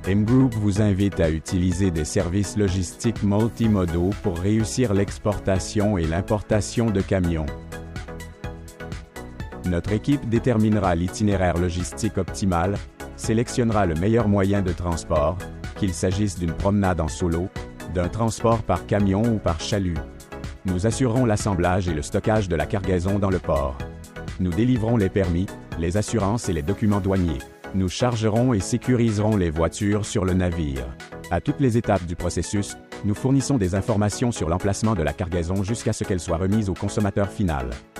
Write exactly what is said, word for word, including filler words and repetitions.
M Group vous invite à utiliser des services logistiques multimodaux pour réussir l'exportation et l'importation de camions. Notre équipe déterminera l'itinéraire logistique optimal, sélectionnera le meilleur moyen de transport, qu'il s'agisse d'une promenade en solo, d'un transport par camion ou par chalut. Nous assurerons l'assemblage et le stockage de la cargaison dans le port. Nous délivrons les permis, les assurances et les documents douaniers. Nous chargerons et sécuriserons les voitures sur le navire. À toutes les étapes du processus, nous fournissons des informations sur l'emplacement de la cargaison jusqu'à ce qu'elle soit remise au consommateur final.